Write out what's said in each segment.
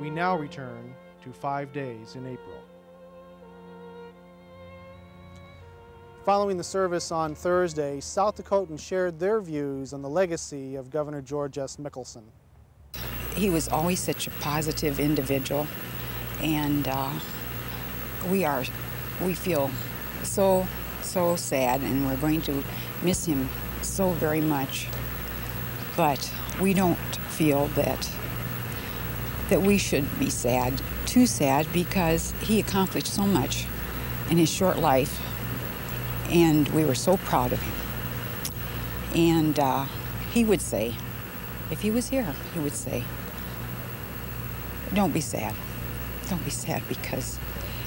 We now return to 5 days in April. Following the service on Thursday, South Dakotans shared their views on the legacy of Governor George S. Mickelson. He was always such a positive individual, and we feel so sad, and we're going to miss him so very much. But we don't feel that we should be sad, too sad, because he accomplished so much in his short life, and we were so proud of him. And he would say, if he was here, he would say, don't be sad. Don't be sad, because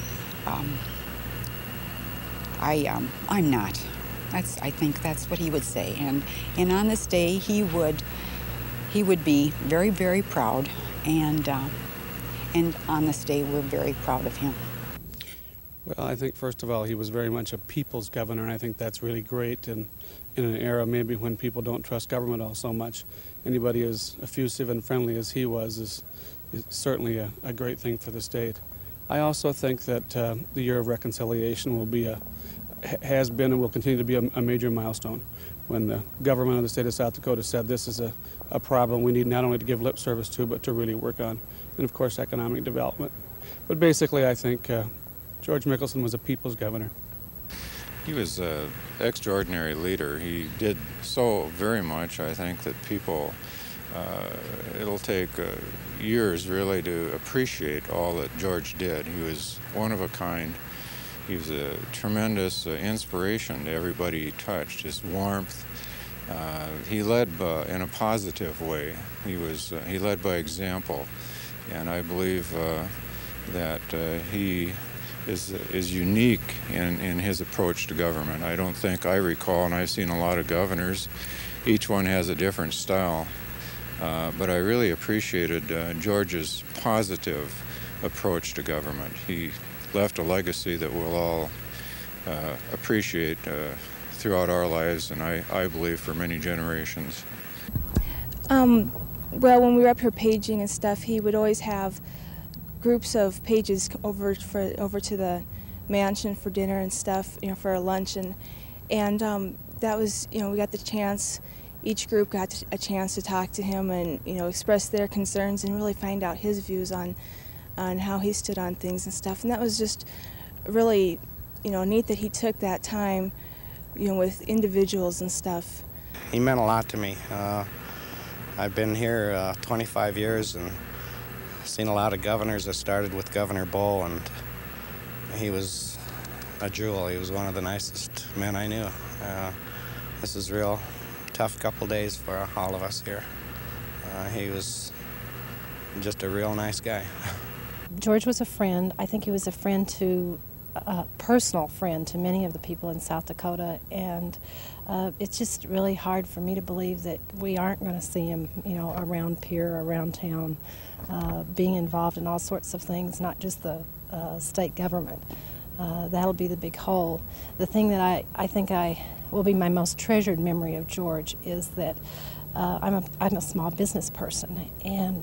I'm not. I think that's what he would say. And on this day, he would be very, very proud. And on this day, we're very proud of him. Well, I think first of all, he was very much a people's governor, and I think that's really great. And in an era maybe when people don't trust government all so much, anybody as effusive and friendly as he was is certainly a great thing for the state. I also think that the year of reconciliation will be has been and will continue to be a major milestone. When the government of the state of South Dakota said this is a problem we need not only to give lip service to, but to really work on, and of course economic development. But basically I think George Mickelson was a people's governor. He was an extraordinary leader. He did so very much, I think, that people, it'll take years really to appreciate all that George did. He was one of a kind. He was a tremendous inspiration to everybody he touched, his warmth. He led in a positive way. He led by example, and I believe that he is unique in his approach to government. I don't think I recall, and I've seen a lot of governors, each one has a different style, but I really appreciated George's positive approach to government. He left a legacy that we'll all appreciate throughout our lives, and I believe for many generations. Well, when we were up here paging and stuff, he would always have groups of pages over to the mansion for dinner and stuff, for lunch, and that was, we got the chance. Each group got a chance to talk to him and express their concerns and really find out his views on how he stood on things and stuff. And that was just really, neat that he took that time, with individuals and stuff. He meant a lot to me. I've been here 25 years and seen a lot of governors. I started with Governor Bull, and he was a jewel. He was one of the nicest men I knew. This is real tough couple days for all of us here. He was just a real nice guy. George was a friend. I think he was a personal friend to many of the people in South Dakota, and it's just really hard for me to believe that we aren't going to see him, around here, around town, being involved in all sorts of things, not just the state government. That'll be the big hole. The thing that I think will be my most treasured memory of George is that I'm a small business person, and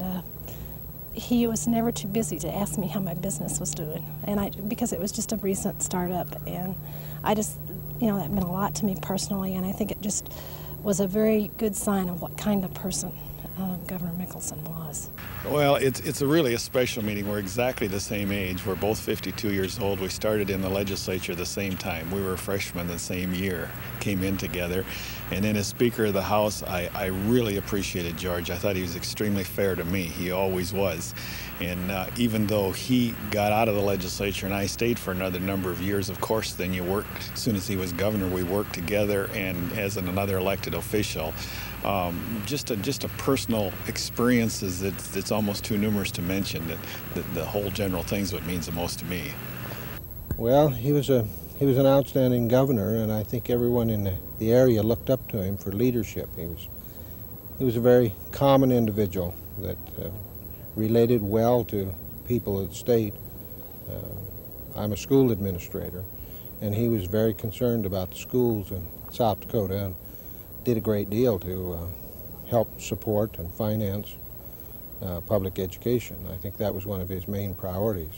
he was never too busy to ask me how my business was doing, and because it was just a recent startup, and I just, that meant a lot to me personally, and I think it just was a very good sign of what kind of person Governor Mickelson was. Well, it's really a special meeting. We're exactly the same age. We're both 52 years old. We started in the legislature the same time. We were freshmen the same year, came in together. And then as Speaker of the House, I really appreciated George. I thought he was extremely fair to me. He always was. And even though he got out of the legislature and I stayed for another number of years, of course, then you worked, as soon as he was governor, we worked together and as another elected official. Just a personal experience that's almost too numerous to mention. That the whole general thing's what means the most to me. Well, he was an outstanding governor, and I think everyone in the area looked up to him for leadership. He was a very common individual that related well to people of the state. I'm a school administrator, and he was very concerned about the schools in South Dakota and did a great deal to help support and finance public education. I think that was one of his main priorities.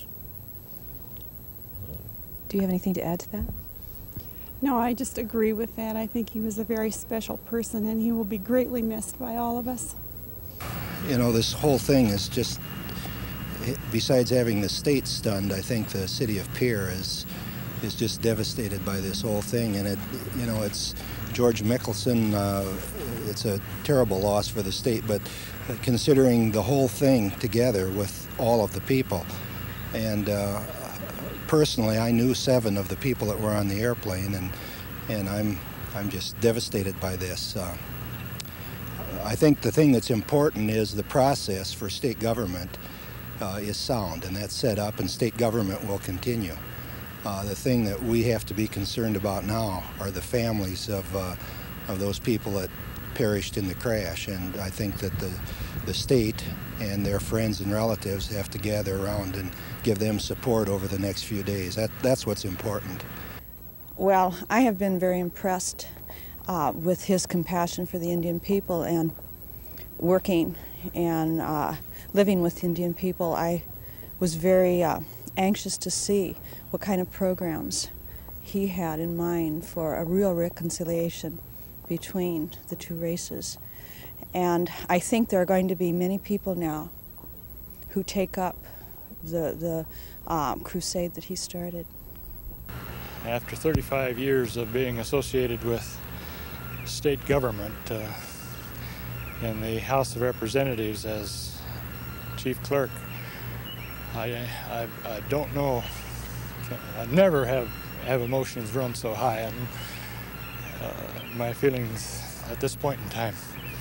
Do you have anything to add to that? No, I just agree with that. I think he was a very special person, and he will be greatly missed by all of us. You know, this whole thing is just, besides having the state stunned, I think the city of Pierre is just devastated by this whole thing. And it's George Mickelson. It's a terrible loss for the state, but considering the whole thing together with all of the people, and personally, I knew 7 of the people that were on the airplane, and I'm just devastated by this. I think the thing that's important is the process for state government is sound, and that's set up, and state government will continue. The thing that we have to be concerned about now are the families of those people that perished in the crash, and I think that the state and their friends and relatives have to gather around and give them support over the next few days. That's what's important. Well, I have been very impressed with his compassion for the Indian people, and working and living with Indian people. I was very anxious to see what kind of programs he had in mind for a real reconciliation between the 2 races. And I think there are going to be many people now who take up the crusade that he started. After 35 years of being associated with state government in the House of Representatives as chief clerk, I don't know, I never have emotions run so high, and my feelings at this point in time.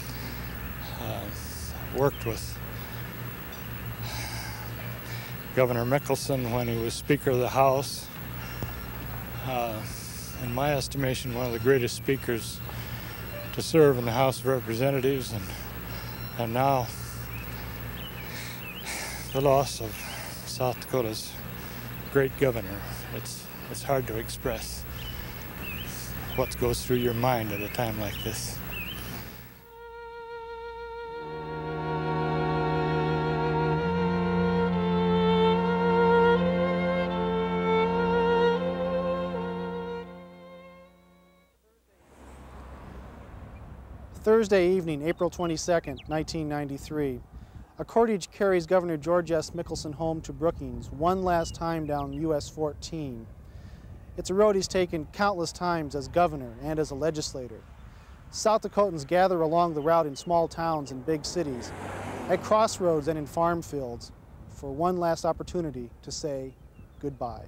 Worked with Governor Mickelson when he was Speaker of the House. In my estimation, one of the greatest speakers to serve in the House of Representatives, and now the loss of South Dakota's great governor. It's hard to express what goes through your mind at a time like this. Thursday evening, April 22nd, 1993, a cortege carries Governor George S. Mickelson home to Brookings one last time down US 14. It's a road he's taken countless times as governor and as a legislator. South Dakotans gather along the route in small towns and big cities, at crossroads and in farm fields, for one last opportunity to say goodbye.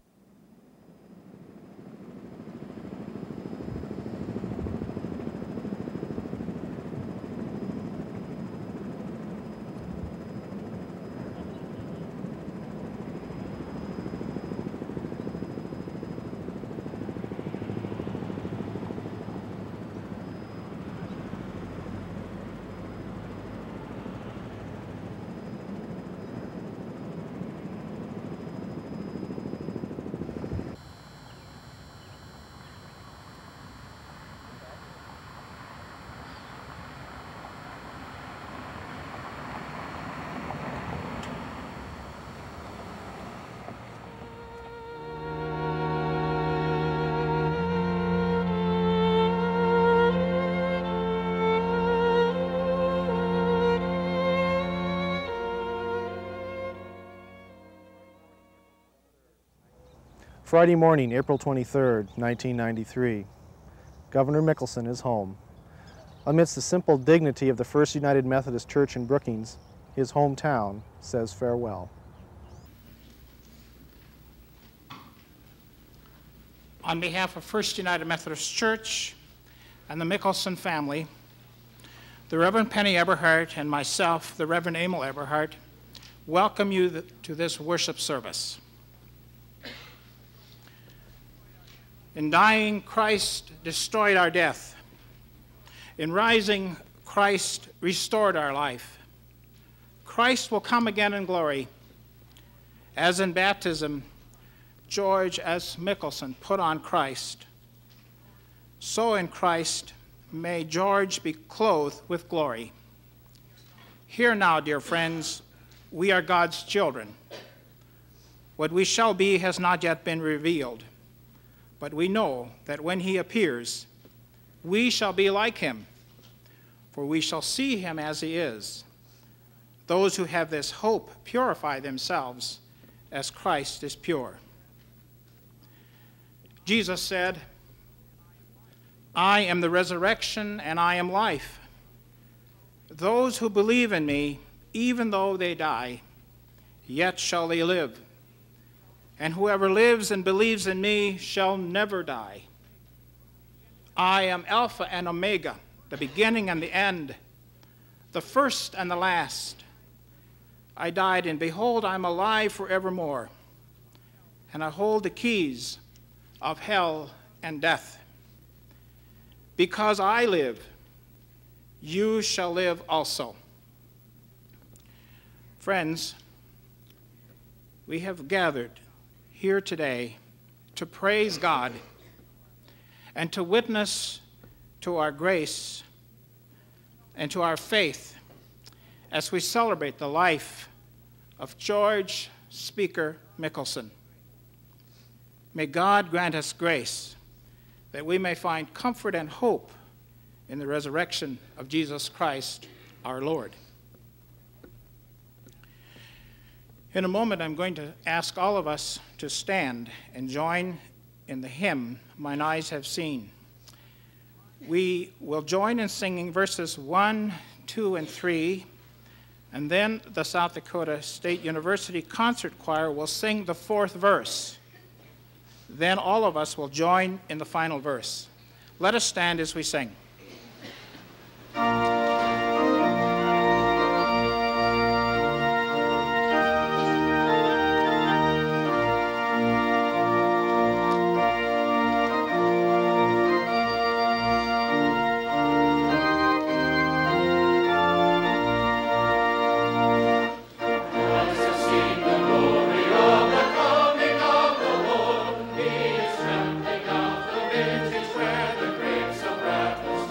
Friday morning, April 23rd, 1993. Governor Mickelson is home. Amidst the simple dignity of the First United Methodist Church in Brookings, his hometown says farewell. On behalf of First United Methodist Church and the Mickelson family, the Reverend Penny Eberhardt and myself, the Reverend Emil Eberhardt, welcome you to this worship service. In dying, Christ destroyed our death. In rising, Christ restored our life. Christ will come again in glory. As in baptism, George S. Mickelson put on Christ. So in Christ, may George be clothed with glory. Here now, dear friends, we are God's children. What we shall be has not yet been revealed, but we know that when he appears, we shall be like him, for we shall see him as he is. Those who have this hope purify themselves as Christ is pure. Jesus said, I am the resurrection and I am life. Those who believe in me, even though they die, yet shall they live. And whoever lives and believes in me shall never die. I am Alpha and Omega, the beginning and the end, the first and the last. I died, and behold, I am alive forevermore, and I hold the keys of hell and death. Because I live, you shall live also. Friends, we have gathered here today to praise God and to witness to our grace and to our faith as we celebrate the life of George Speaker Mickelson. May God grant us grace that we may find comfort and hope in the resurrection of Jesus Christ, our Lord. In a moment, I'm going to ask all of us to stand and join in the hymn, Mine Eyes Have Seen. We will join in singing verses 1, 2, and 3, and then the South Dakota State University Concert Choir will sing the fourth verse. Then all of us will join in the final verse. Let us stand as we sing. Where the grapes of wrath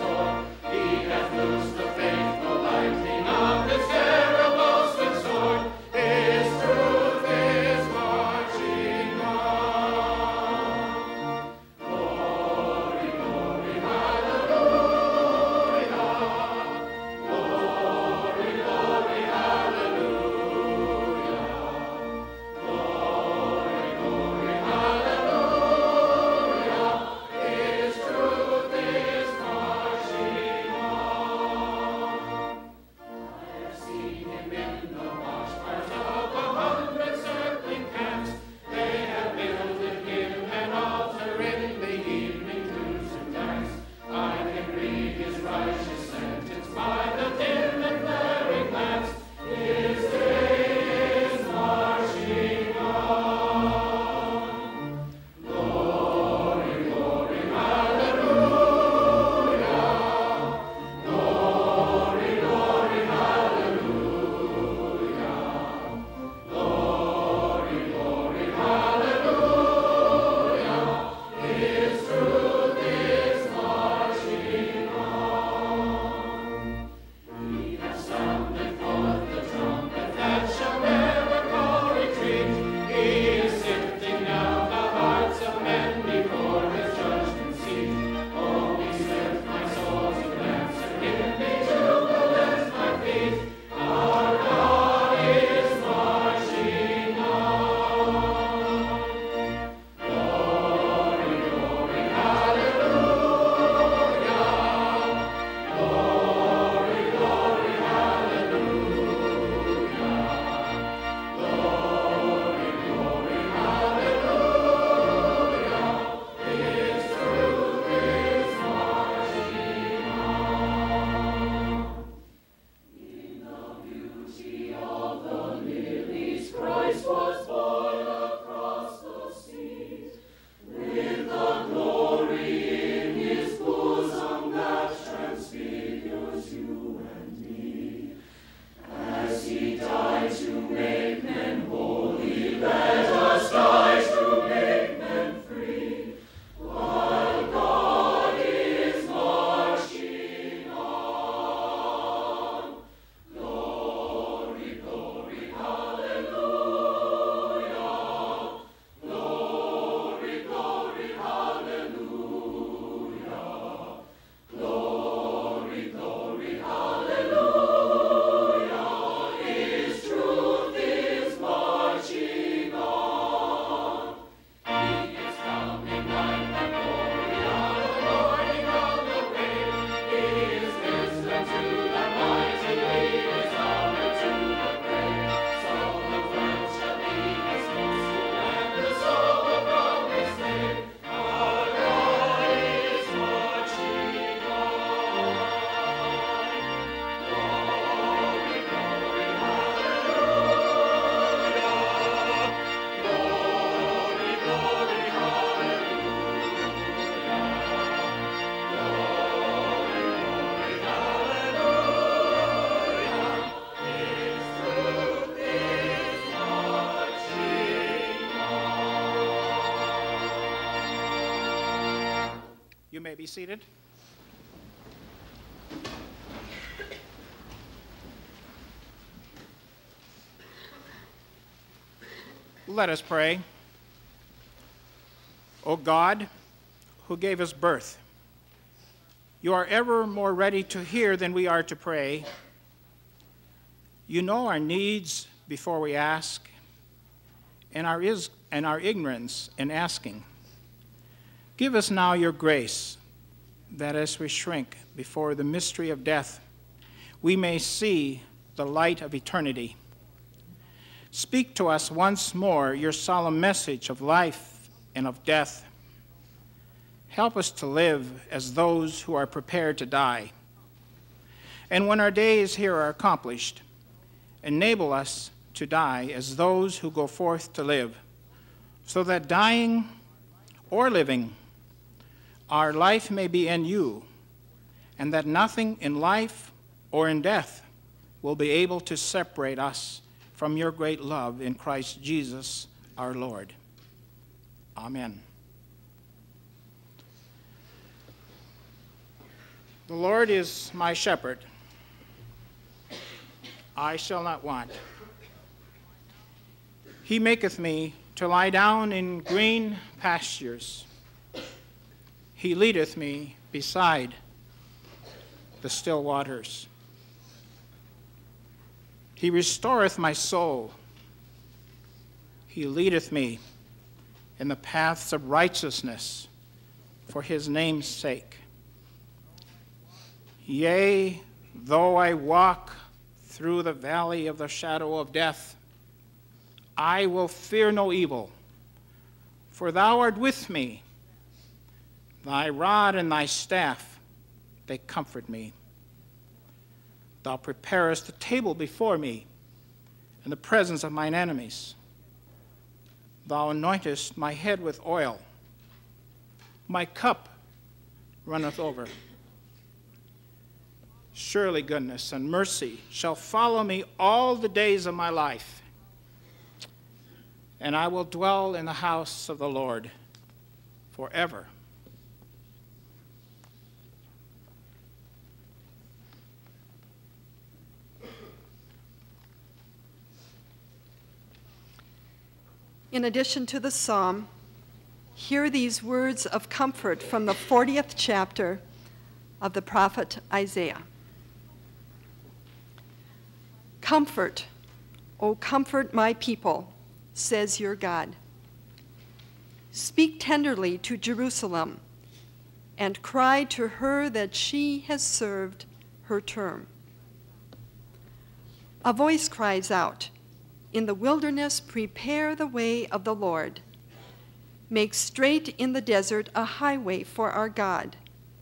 You may be seated. Let us pray. O God, who gave us birth, you are ever more ready to hear than we are to pray. You know our needs before we ask, and our ignorance in asking. Give us now your grace, that as we shrink before the mystery of death, we may see the light of eternity. Speak to us once more your solemn message of life and of death. Help us to live as those who are prepared to die. And when our days here are accomplished, enable us to die as those who go forth to live, so that dying or living, our life may be in you, and that nothing in life or in death will be able to separate us from your great love in Christ Jesus our Lord. Amen. The Lord is my shepherd. I shall not want. He maketh me to lie down in green pastures. He leadeth me beside the still waters. He restoreth my soul. He leadeth me in the paths of righteousness for his name's sake. Yea, though I walk through the valley of the shadow of death, I will fear no evil, for thou art with me. Thy rod and thy staff, they comfort me. Thou preparest the table before me in the presence of mine enemies. Thou anointest my head with oil. My cup runneth over. Surely goodness and mercy shall follow me all the days of my life, and I will dwell in the house of the Lord forever. In addition to the psalm, hear these words of comfort from the 40th chapter of the prophet Isaiah. Comfort, O comfort my people, says your God. Speak tenderly to Jerusalem and cry to her that she has served her term. A voice cries out, in the wilderness prepare the way of the Lord. Make straight in the desert a highway for our God.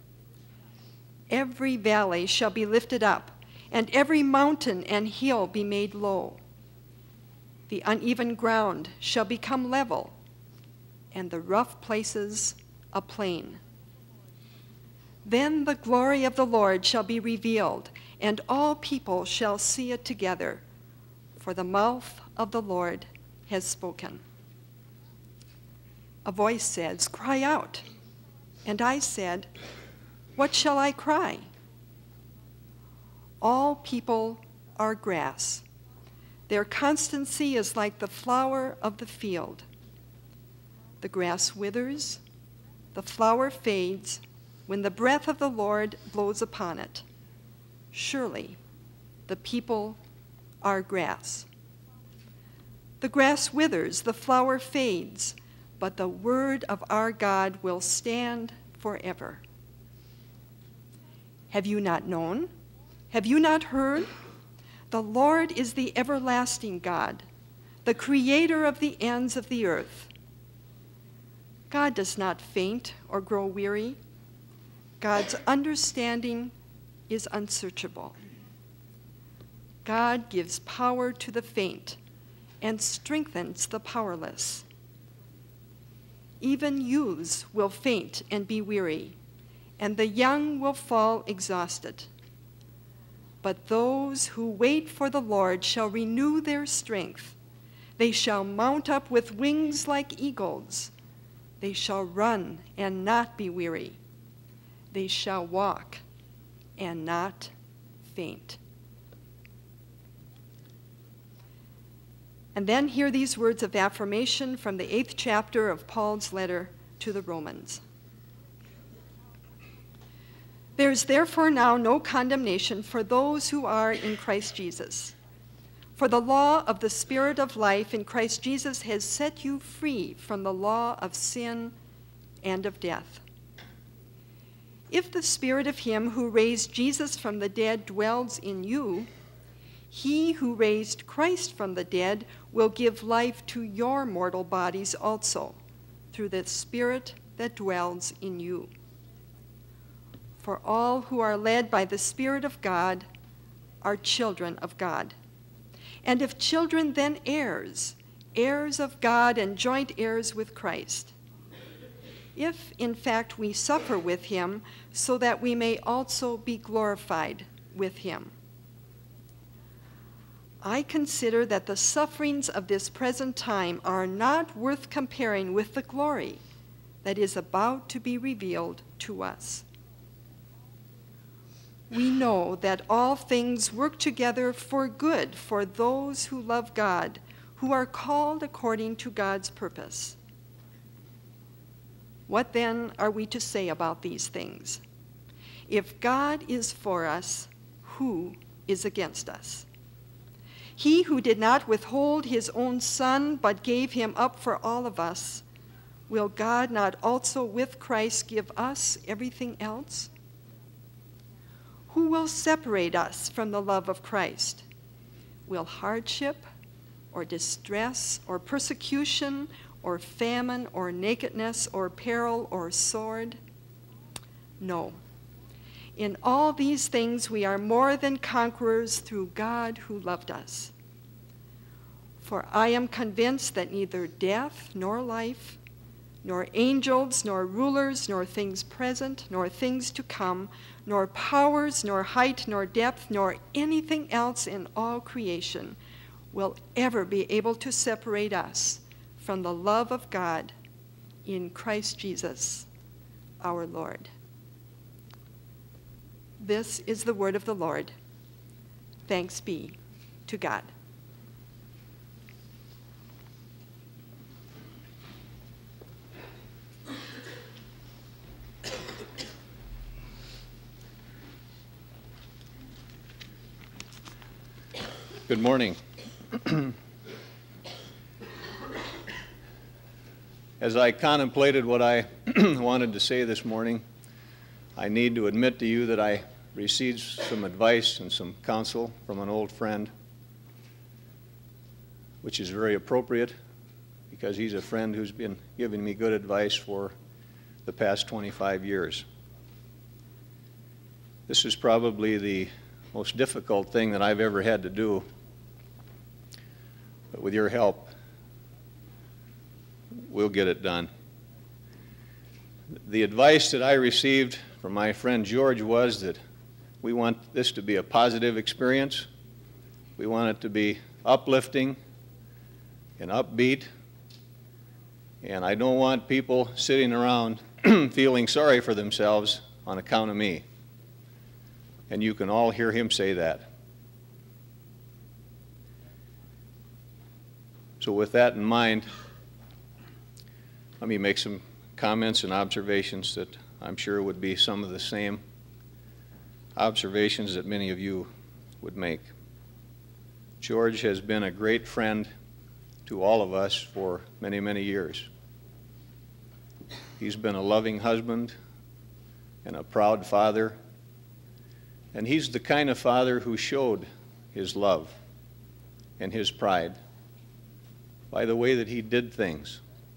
Every valley shall be lifted up, and every mountain and hill be made low. The uneven ground shall become level, and the rough places a plain. Then the glory of the Lord shall be revealed, and all people shall see it together, for the mouth of the Lord has spoken. A voice says, cry out. And I said, what shall I cry? All people are grass. Their constancy is like the flower of the field. The grass withers, the flower fades, when the breath of the Lord blows upon it. Surely the people are grass. The grass withers, the flower fades, but the word of our God will stand forever. Have you not known? Have you not heard? The Lord is the everlasting God, the creator of the ends of the earth. God does not faint or grow weary. God's understanding is unsearchable. God gives power to the faint and strengthens the powerless. Even youths will faint and be weary, and the young will fall exhausted. But those who wait for the Lord shall renew their strength. They shall mount up with wings like eagles. They shall run and not be weary. they shall walk and not faint. And then hear these words of affirmation from the 8th chapter of Paul's letter to the Romans. There is therefore now no condemnation for those who are in Christ Jesus. For the law of the Spirit of life in Christ Jesus has set you free from the law of sin and of death. If the Spirit of him who raised Jesus from the dead dwells in you, he who raised Christ from the dead will give life to your mortal bodies also, through the Spirit that dwells in you. For all who are led by the Spirit of God are children of God. And if children, then heirs, heirs of God and joint heirs with Christ. If, in fact, we suffer with him, so that we may also be glorified with him. I consider that the sufferings of this present time are not worth comparing with the glory that is about to be revealed to us. We know that all things work together for good for those who love God, who are called according to God's purpose. What then are we to say about these things? If God is for us, who is against us? He who did not withhold his own Son, but gave him up for all of us, will God not also with Christ give us everything else? Who will separate us from the love of Christ? Will hardship, or distress, or persecution, or famine, or nakedness, or peril, or sword? No. In all these things we are more than conquerors through God who loved us. For I am convinced that neither death nor life, nor angels, nor rulers, nor things present, nor things to come, nor powers, nor height, nor depth, nor anything else in all creation will ever be able to separate us from the love of God in Christ Jesus, our Lord. This is the word of the Lord. Thanks be to God. Good morning. As I contemplated what I wanted to say this morning, I need to admit to you that I received some advice and some counsel from an old friend, which is very appropriate because he's a friend who's been giving me good advice for the past 25 years. This is probably the most difficult thing that I've ever had to do, but with your help, we'll get it done. The advice that I received from my friend George was that we want this to be a positive experience. We want it to be uplifting and upbeat. And I don't want people sitting around feeling sorry for themselves on account of me. And you can all hear him say that. So with that in mind, let me make some comments and observations that I'm sure would be some of the same observations that many of you would make. George has been a great friend to all of us for many, many years. He's been a loving husband and a proud father, and he's the kind of father who showed his love and his pride by the way that he did things.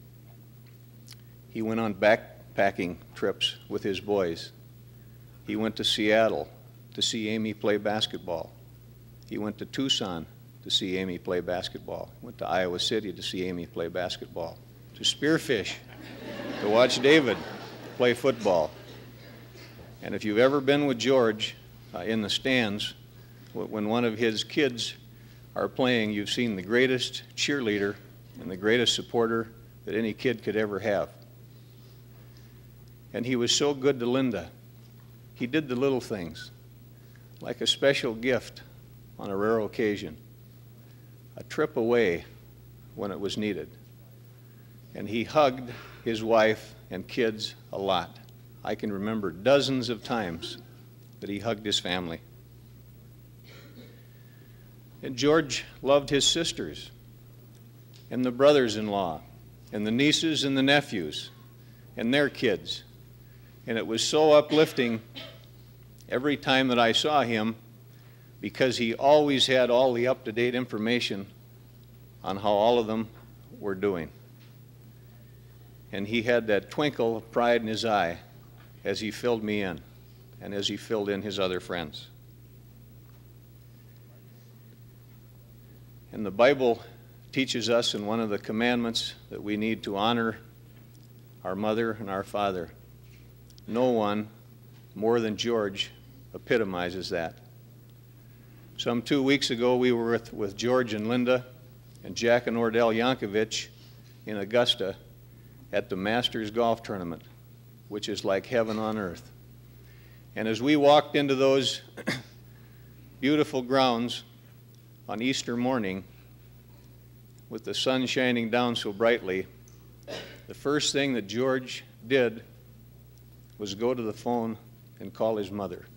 He went on backpacking trips with his boys. He went to Seattle to see Amy play basketball. He went to Tucson to see Amy play basketball. He went to Iowa City to see Amy play basketball. To Spearfish to watch David play football. And if you've ever been with George in the stands, when one of his kids are playing, you've seen the greatest cheerleader and the greatest supporter that any kid could ever have. And he was so good to Linda He did the little things, like a special gift on a rare occasion, a trip away when it was needed. And he hugged his wife and kids a lot. I can remember dozens of times that he hugged his family. And George loved his sisters and the brothers-in-law and the nieces and the nephews and their kids. And it was so uplifting every time that I saw him, because he always had all the up-to-date information on how all of them were doing. And he had that twinkle of pride in his eye as he filled me in and as he filled in his other friends. And the Bible teaches us in one of the commandments that we need to honor our mother and our father. No one more than George epitomizes that. Some 2 weeks ago, we were with George and Linda and Jack and Ordell Yankovic in Augusta at the Masters Golf Tournament, which is like heaven on earth. And as we walked into those beautiful grounds on Easter morning, with the sun shining down so brightly, the first thing that George did was go to the phone and call his mother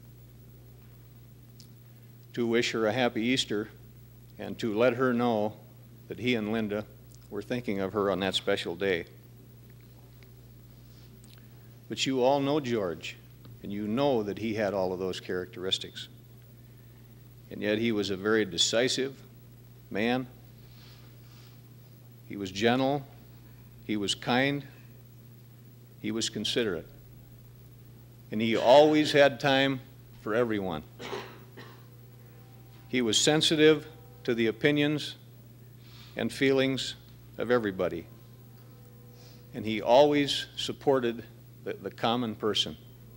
to wish her a happy Easter and to let her know that he and Linda were thinking of her on that special day. But you all know George, and you know that he had all of those characteristics. And yet he was a very decisive man. He was gentle, he was kind, he was considerate. And he always had time for everyone. He was sensitive to the opinions and feelings of everybody. And he always supported the common person.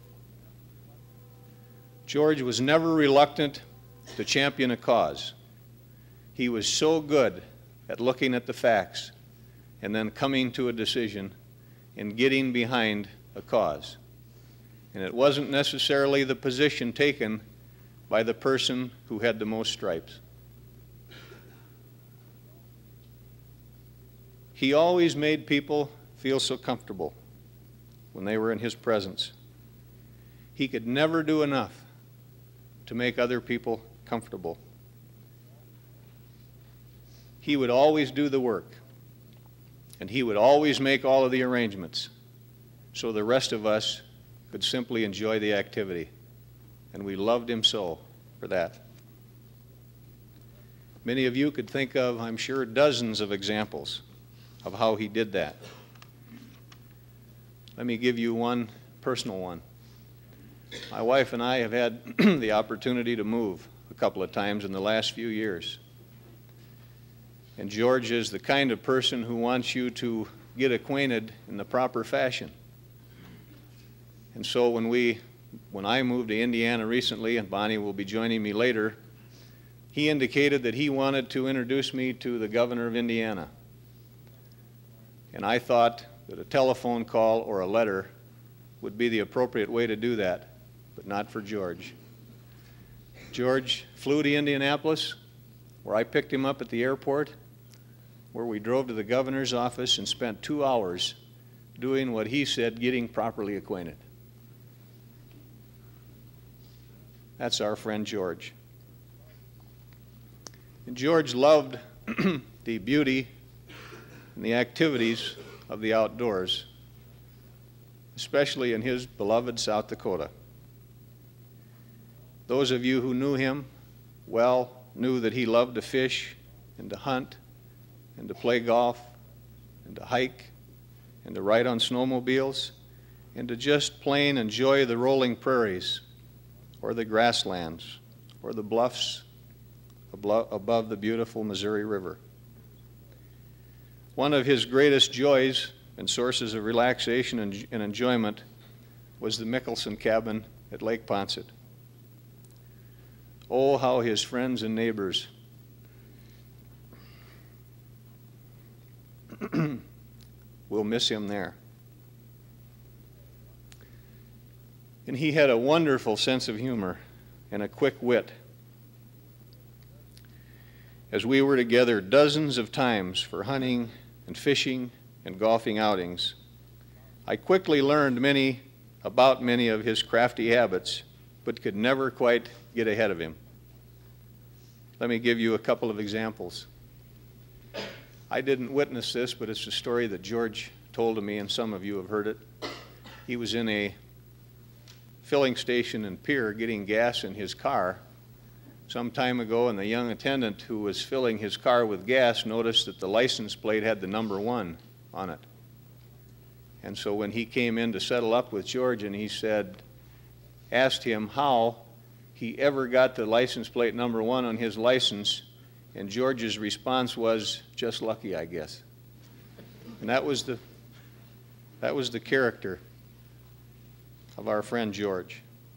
George was never reluctant to champion a cause. He was so good at looking at the facts and then coming to a decision and getting behind a cause. And it wasn't necessarily the position taken by the person who had the most stripes. He always made people feel so comfortable when they were in his presence. He could never do enough to make other people comfortable. He would always do the work, and he would always make all of the arrangements so the rest of us could simply enjoy the activity. And we loved him so for that. Many of you could think of, I'm sure, dozens of examples of how he did that. Let me give you one personal one. My wife and I have had the opportunity to move a couple of times in the last few years. And George is the kind of person who wants you to get acquainted in the proper fashion. And so when I moved to Indiana recently, and Bonnie will be joining me later, he indicated that he wanted to introduce me to the governor of Indiana. And I thought that a telephone call or a letter would be the appropriate way to do that, but not for George. George flew to Indianapolis, where I picked him up at the airport, where we drove to the governor's office and spent 2 hours doing what he said, getting properly acquainted. That's our friend George. And George loved the beauty and the activities of the outdoors, especially in his beloved South Dakota. Those of you who knew him well knew that he loved to fish and to hunt and to play golf and to hike and to ride on snowmobiles and to just plain enjoy the rolling prairies or the grasslands or the bluffs above the beautiful Missouri River. One of his greatest joys and sources of relaxation and enjoyment was the Mickelson cabin at Lake Poncet. Oh, how his friends and neighbors will miss him there. And he had a wonderful sense of humor and a quick wit. As we were together dozens of times for hunting and fishing and golfing outings, I quickly learned about many of his crafty habits, but could never quite get ahead of him. Let me give you a couple of examples. I didn't witness this, but it's a story that George told to me, and some of you have heard it. He was in a filling station in Pierre getting gas in his car some time ago, and the young attendant who was filling his car with gas noticed that the license plate had the number 1 on it. And so when he came in to settle up with George, and he asked him how he ever got the license plate number 1 on his license, and George's response was, "Just lucky, I guess." And that was the character of our friend George.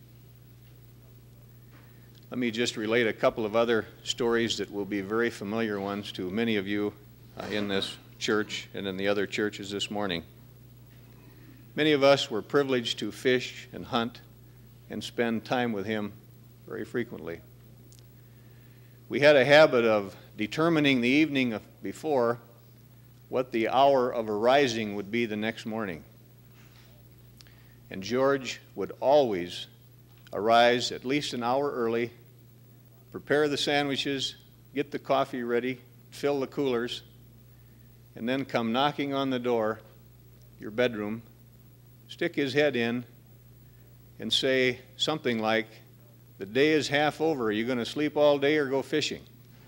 Let me just relate a couple of other stories that will be very familiar ones to many of you in this church and in the other churches this morning. Many of us were privileged to fish and hunt and spend time with him very frequently. We had a habit of determining the evening before what the hour of arising would be the next morning. And George would always arise at least an hour early, prepare the sandwiches, get the coffee ready, fill the coolers, and then come knocking on the door, your bedroom, stick his head in, and say something like, "The day is half over. Are you going to sleep all day or go fishing?"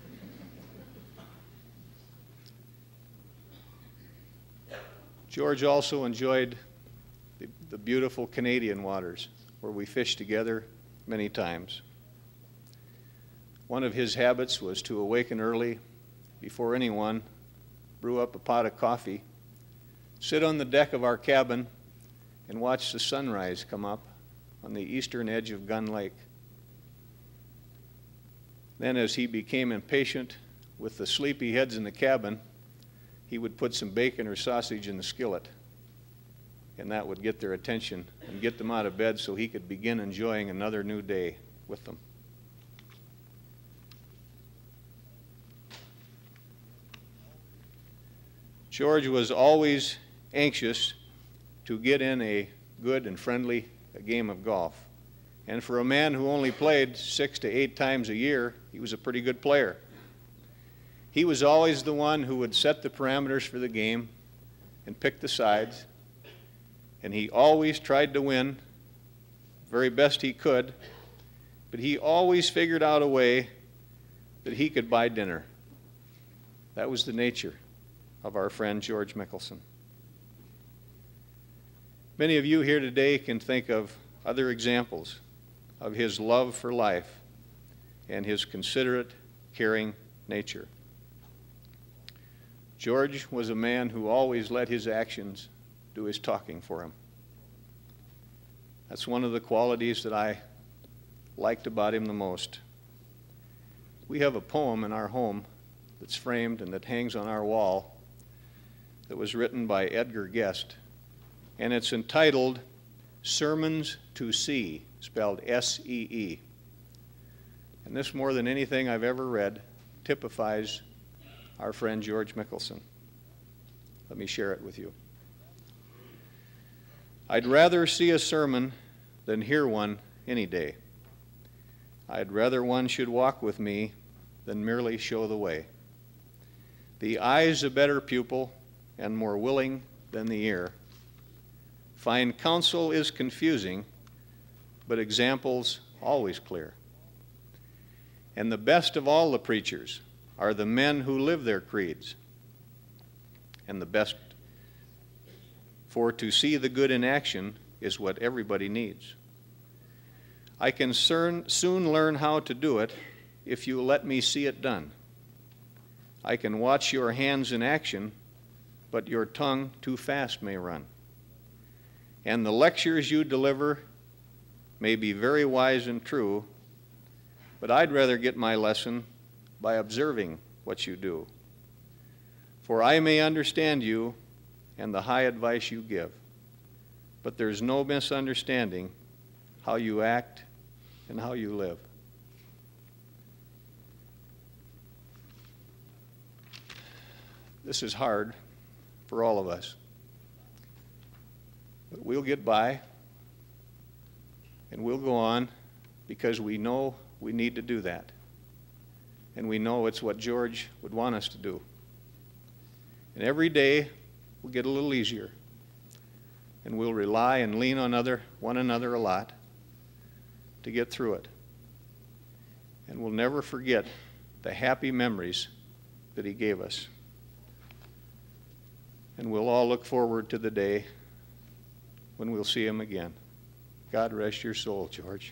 George also enjoyed the beautiful Canadian waters, where we fished together many times. One of his habits was to awaken early, before anyone, brew up a pot of coffee, sit on the deck of our cabin, and watch the sunrise come up on the eastern edge of Gun Lake. Then, as he became impatient with the sleepy heads in the cabin, he would put some bacon or sausage in the skillet, and that would get their attention and get them out of bed so he could begin enjoying another new day with them. George was always anxious to get in a good and friendly game of golf. And for a man who only played 6 to 8 times a year, he was a pretty good player. He was always the one who would set the parameters for the game and pick the sides. And he always tried to win, very best he could, but he always figured out a way that he could buy dinner. That was the nature of our friend George Mickelson. Many of you here today can think of other examples of his love for life and his considerate, caring nature. George was a man who always let his actions do his talking for him. That's one of the qualities that I liked about him the most. We have a poem in our home that's framed and that hangs on our wall that was written by Edgar Guest, and it's entitled Sermons to See, spelled S-E-E. And this, more than anything I've ever read, typifies our friend George Mickelson. Let me share it with you. I'd rather see a sermon than hear one any day. I'd rather one should walk with me than merely show the way. The eye's a better pupil and more willing than the ear. Fine counsel is confusing, but examples always clear. And the best of all the preachers are the men who live their creeds. And the best, for to see the good in action is what everybody needs. I can soon learn how to do it if you let me see it done. I can watch your hands in action, but your tongue too fast may run. And the lectures you deliver may be very wise and true, but I'd rather get my lesson by observing what you do. For I may understand you and the high advice you give, but there's no misunderstanding how you act, and how you live. This is hard for all of us, but we'll get by, and we'll go on because we know we need to do that. And we know it's what George would want us to do. And every day will get a little easier. And we'll rely and lean on one another a lot to get through it. And we'll never forget the happy memories that he gave us. And we'll all look forward to the day when we'll see him again. God rest your soul, George.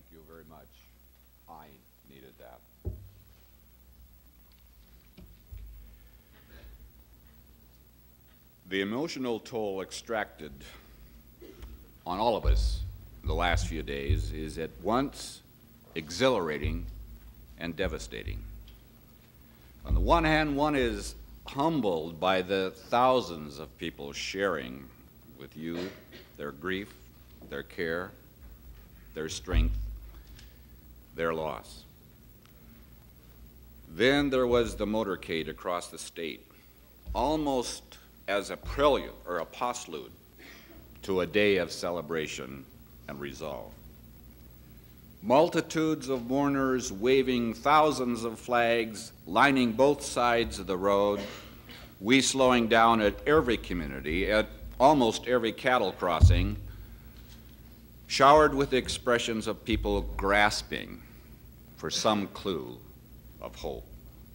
Thank you very much. I needed that. The emotional toll extracted on all of us the last few days is at once exhilarating and devastating. On the one hand, one is humbled by the thousands of people sharing with you their grief, their care, their strength, their loss. Then there was the motorcade across the state, almost as a prelude or a postlude to a day of celebration and resolve. Multitudes of mourners waving thousands of flags, lining both sides of the road, we slowing down at every community, at almost every cattle crossing, showered with expressions of people grasping for some clue of hope.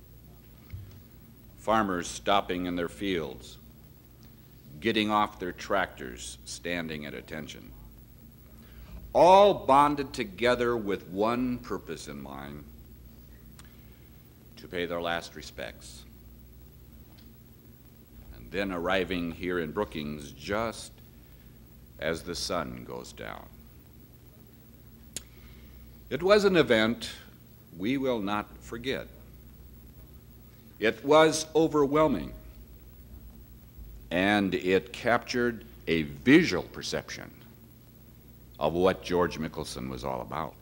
Farmers stopping in their fields, getting off their tractors, standing at attention. All bonded together with one purpose in mind, to pay their last respects. And then arriving here in Brookings just as the sun goes down. It was an event we will not forget. It was overwhelming, and it captured a visual perception of what George Mickelson was all about.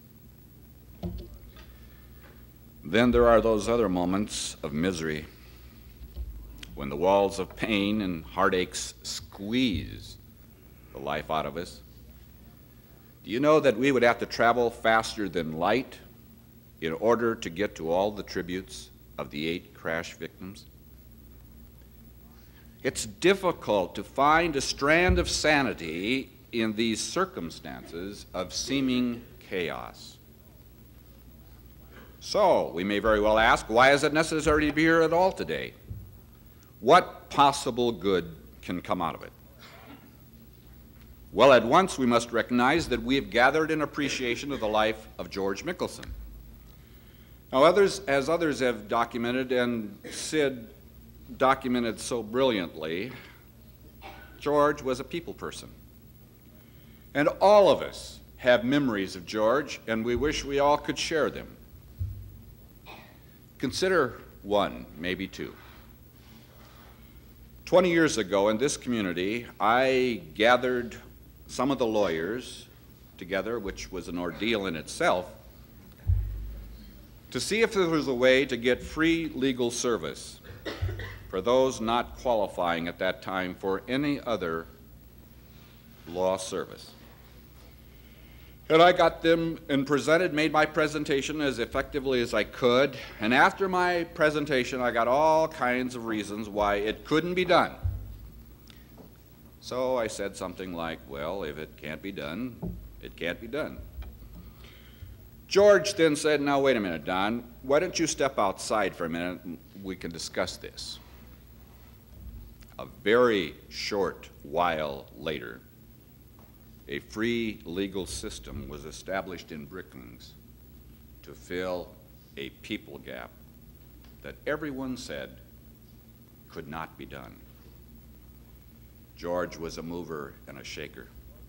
Then there are those other moments of misery when the walls of pain and heartaches squeeze the life out of us. Do you know that we would have to travel faster than light in order to get to all the tributes of the 8 crash victims? It's difficult to find a strand of sanity in these circumstances of seeming chaos. So, we may very well ask, why is it necessary to be here at all today? What possible good can come out of it? Well, at once we must recognize that we have gathered in appreciation of the life of George Mickelson. Now, as others have documented, and Sid documented so brilliantly, George was a people person. And all of us have memories of George, and we wish we all could share them. Consider one, maybe two. 20 years ago in this community, I gathered some of the lawyers together, which was an ordeal in itself, to see if there was a way to get free legal service for those not qualifying at that time for any other law service. And I got them and made my presentation as effectively as I could, and after my presentation I got all kinds of reasons why it couldn't be done. So I said something like, well, if it can't be done, it can't be done. George then said, now wait a minute, Don, why don't you step outside for a minute and we can discuss this. A very short while later, a free legal system was established in Brookings to fill a people gap that everyone said could not be done. George was a mover and a shaker.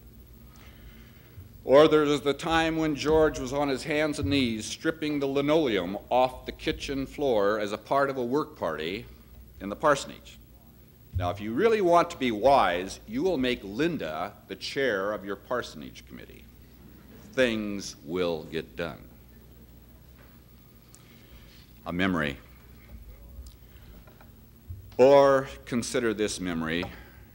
Or there was the time when George was on his hands and knees stripping the linoleum off the kitchen floor as a part of a work party in the parsonage. Now, if you really want to be wise, you will make Linda the chair of your parsonage committee. Things will get done. A memory. Or consider this memory,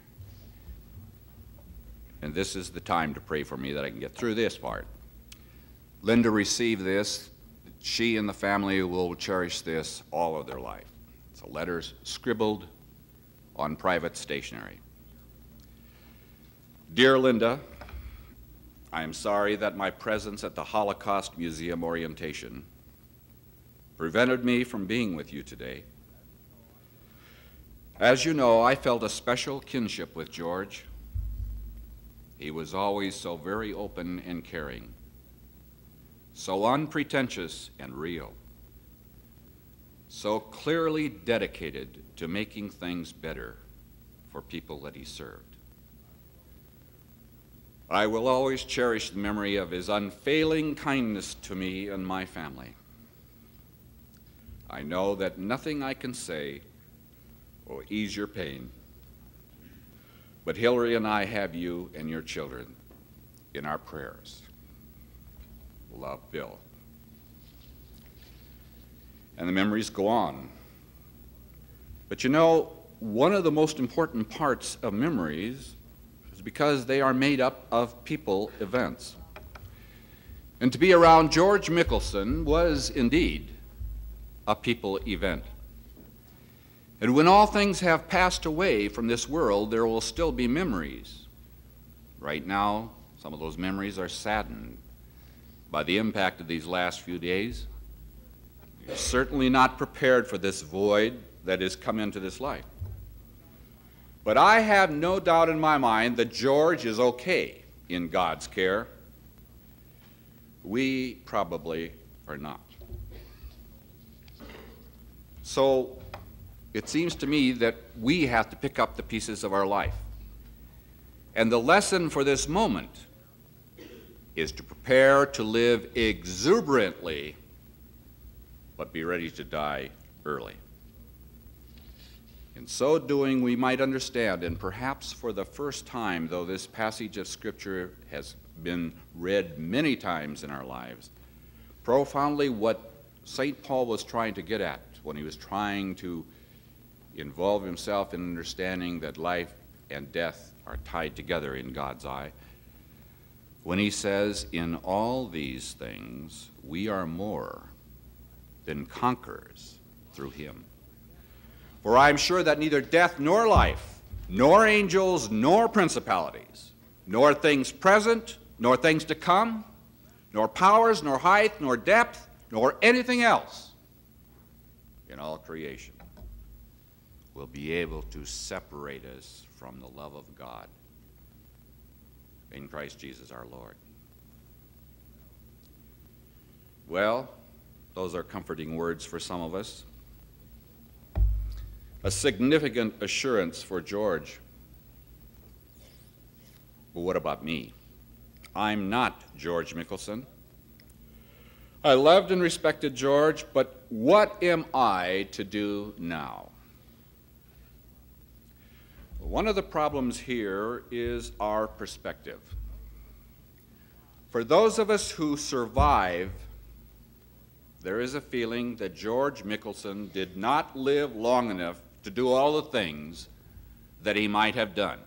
and this is the time to pray for me that I can get through this part. Linda received this. She and the family will cherish this all of their life. It's a letter scribbled on private stationery. Dear Linda, I am sorry that my presence at the Holocaust Museum orientation prevented me from being with you today. As you know, I felt a special kinship with George. He was always so very open and caring. so unpretentious and real, so clearly dedicated to making things better for people that he served. I will always cherish the memory of his unfailing kindness to me and my family. I know that nothing I can say will ease your pain, but Hillary and I have you and your children in our prayers. Love, Bill. And the memories go on. But you know, one of the most important parts of memories is because they are made up of people events. And to be around George Mickelson was indeed a people event. And when all things have passed away from this world, there will still be memories. Right now, some of those memories are saddened by the impact of these last few days. You're certainly not prepared for this void that has come into this life. But I have no doubt in my mind that George is okay in God's care. We probably are not. So it seems to me that we have to pick up the pieces of our life. And the lesson for this moment is to prepare to live exuberantly, but be ready to die early. In so doing, we might understand, and perhaps for the first time, though this passage of Scripture has been read many times in our lives, profoundly what St. Paul was trying to get at when he was trying to involve himself in understanding that life and death are tied together in God's eye. When he says, in all these things, we are more than conquerors through him. For I am sure that neither death nor life, nor angels, nor principalities, nor things present, nor things to come, nor powers, nor height, nor depth, nor anything else in all creation will be able to separate us from the love of God in Christ Jesus our Lord. Well, those are comforting words for some of us. A significant assurance for George. But what about me? I'm not George Mickelson. I loved and respected George, but what am I to do now? One of the problems here is our perspective. For those of us who survive, there is a feeling that George Mickelson did not live long enough to do all the things that he might have done.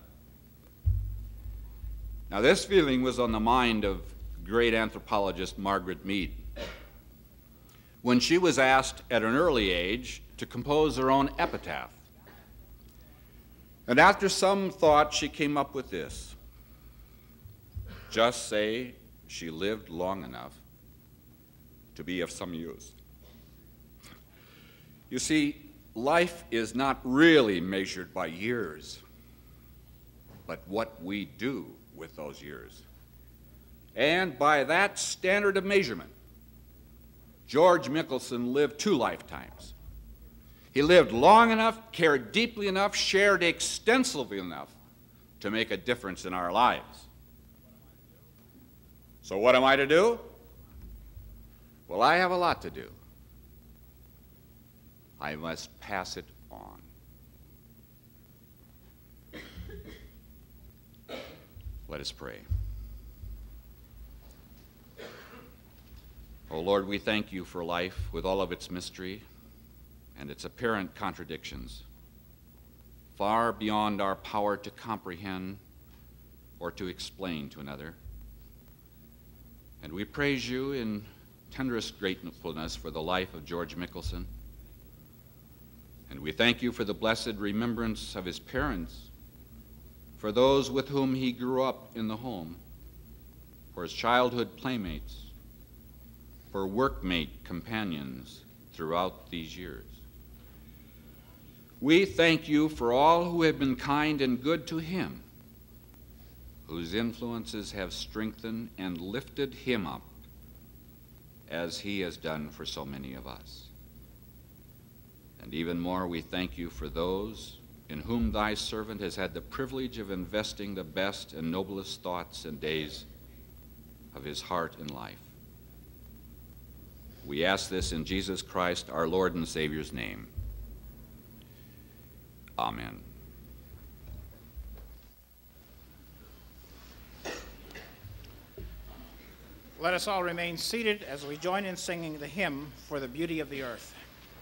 Now, this feeling was on the mind of great anthropologist Margaret Mead when she was asked at an early age to compose her own epitaph. And after some thought, she came up with this: just say she lived long enough to be of some use. You see, life is not really measured by years, but what we do with those years. And by that standard of measurement, George Mickelson lived 2 lifetimes. He lived long enough, cared deeply enough, shared extensively enough to make a difference in our lives. So what am I to do? Well, I have a lot to do. I must pass it on. Let us pray. Oh Lord, we thank you for life with all of its mystery and its apparent contradictions, far beyond our power to comprehend or to explain to another. And we praise you in tenderest gratefulness for the life of George Mickelson. And we thank you for the blessed remembrance of his parents, for those with whom he grew up in the home, for his childhood playmates, for workmate companions throughout these years. We thank you for all who have been kind and good to him, whose influences have strengthened and lifted him up as he has done for so many of us. And even more, we thank you for those in whom thy servant has had the privilege of investing the best and noblest thoughts and days of his heart and life. We ask this in Jesus Christ, our Lord and Savior's name. Amen. Let us all remain seated as we join in singing the hymn, For the Beauty of the Earth.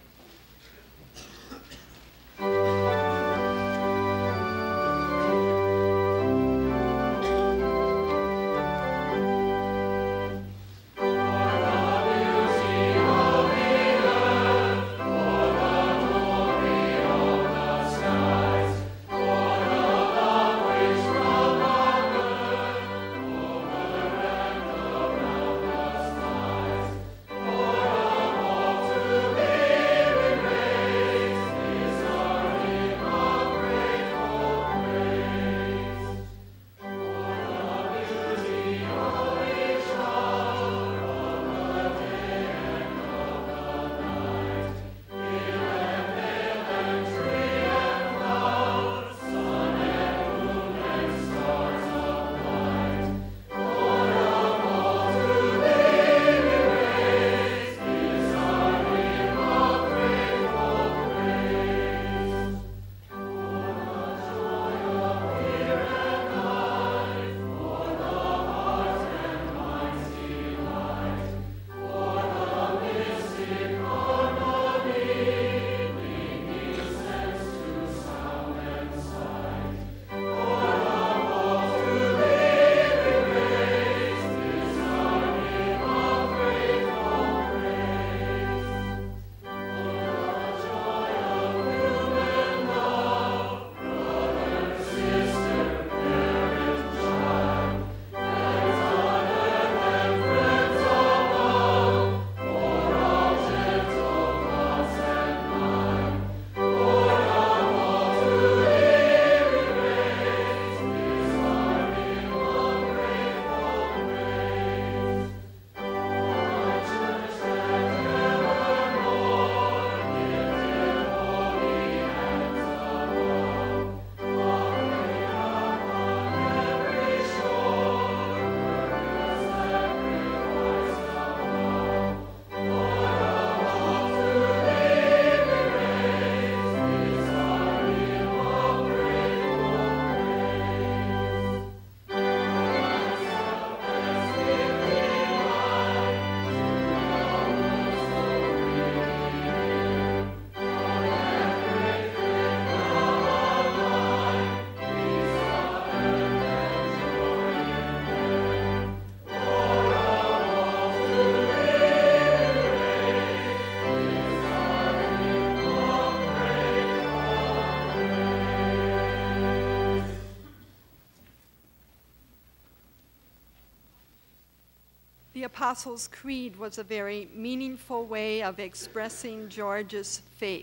The Apostles' Creed was a very meaningful way of expressing George's faith.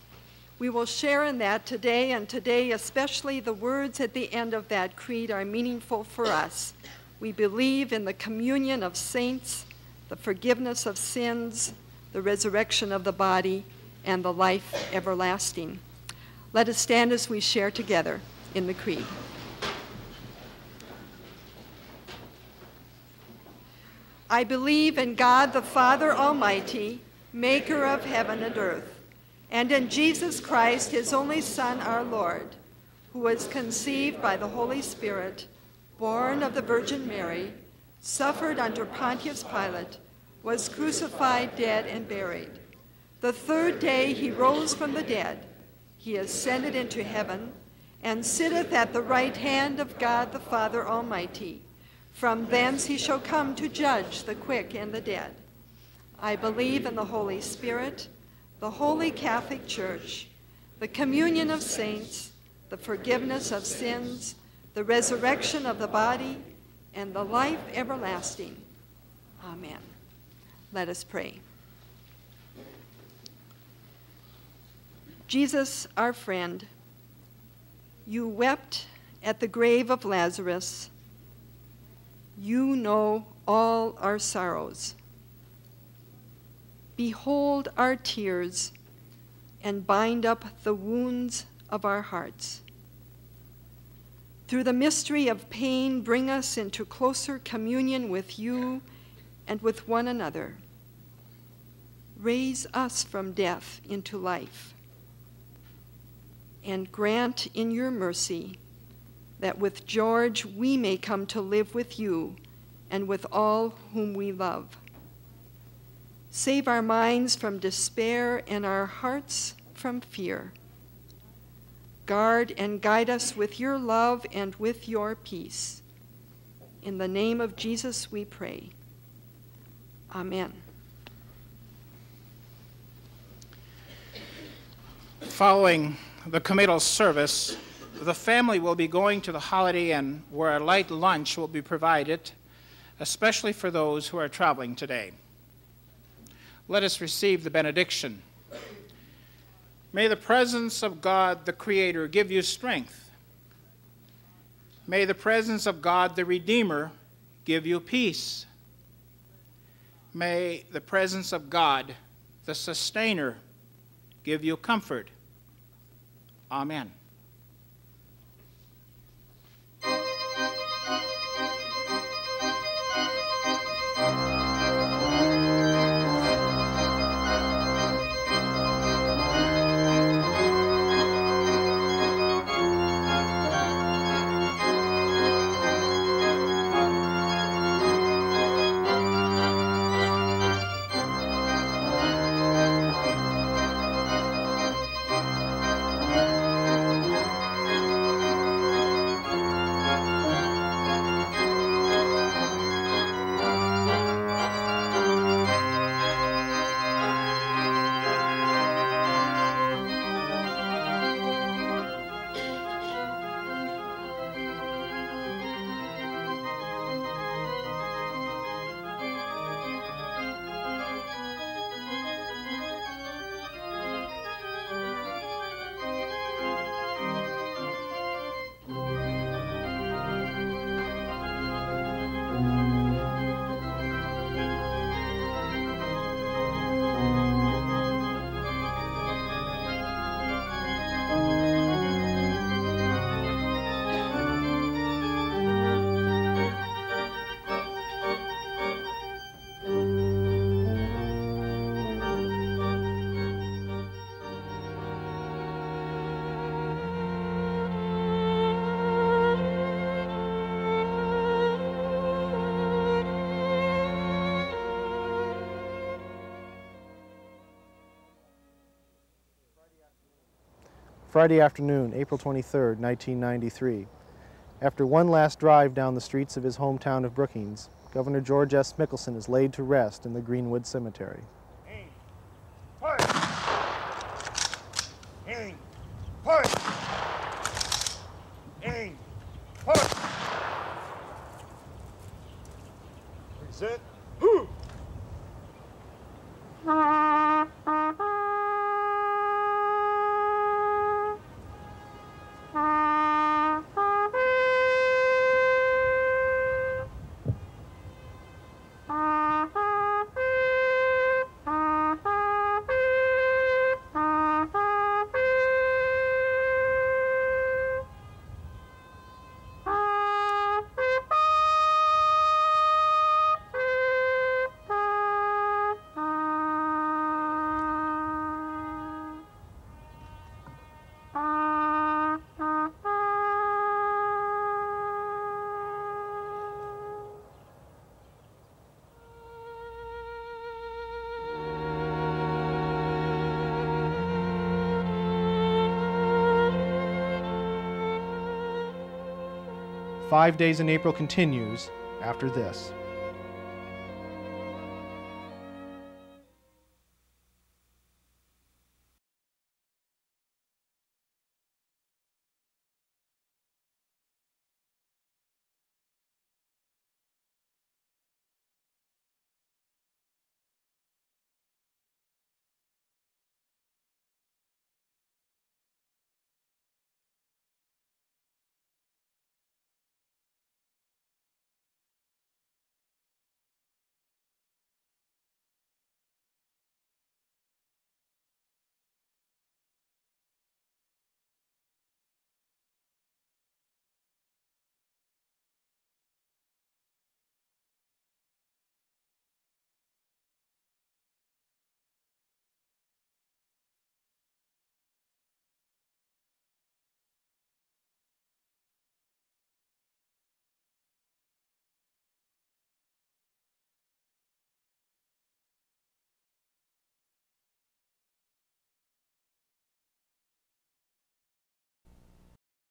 We will share in that today, and today especially the words at the end of that creed are meaningful for us. We believe in the communion of saints, the forgiveness of sins, the resurrection of the body, and the life everlasting. Let us stand as we share together in the creed. I believe in God the Father Almighty, maker of heaven and earth, and in Jesus Christ, his only Son, our Lord, who was conceived by the Holy Spirit, born of the Virgin Mary, suffered under Pontius Pilate, was crucified, dead, and buried. The third day he rose from the dead. He ascended into heaven and sitteth at the right hand of God the Father Almighty. From thence he shall come to judge the quick and the dead. I believe in the Holy Spirit, the Holy Catholic Church, the communion of saints, the forgiveness of sins, the resurrection of the body, and the life everlasting. Amen. Let us pray. Jesus, our friend, you wept at the grave of Lazarus. You know all our sorrows. behold our tears and bind up the wounds of our hearts. Through the mystery of pain, bring us into closer communion with you and with one another. Raise us from death into life, and grant in your mercy that with George we may come to live with you and with all whom we love. Save our minds from despair and our hearts from fear. Guard and guide us with your love and with your peace. In the name of Jesus we pray. Amen. Following the committal service, the family will be going to the Holiday Inn where a light lunch will be provided, especially for those who are traveling today. Let us receive the benediction. May the presence of God, the Creator, give you strength. May the presence of God, the Redeemer, give you peace. May the presence of God, the Sustainer, give you comfort. Amen. Friday afternoon, April 23, 1993. After one last drive down the streets of his hometown of Brookings, Governor George S. Mickelson is laid to rest in the Greenwood Cemetery. Reset. "5 Days in April" continues after this.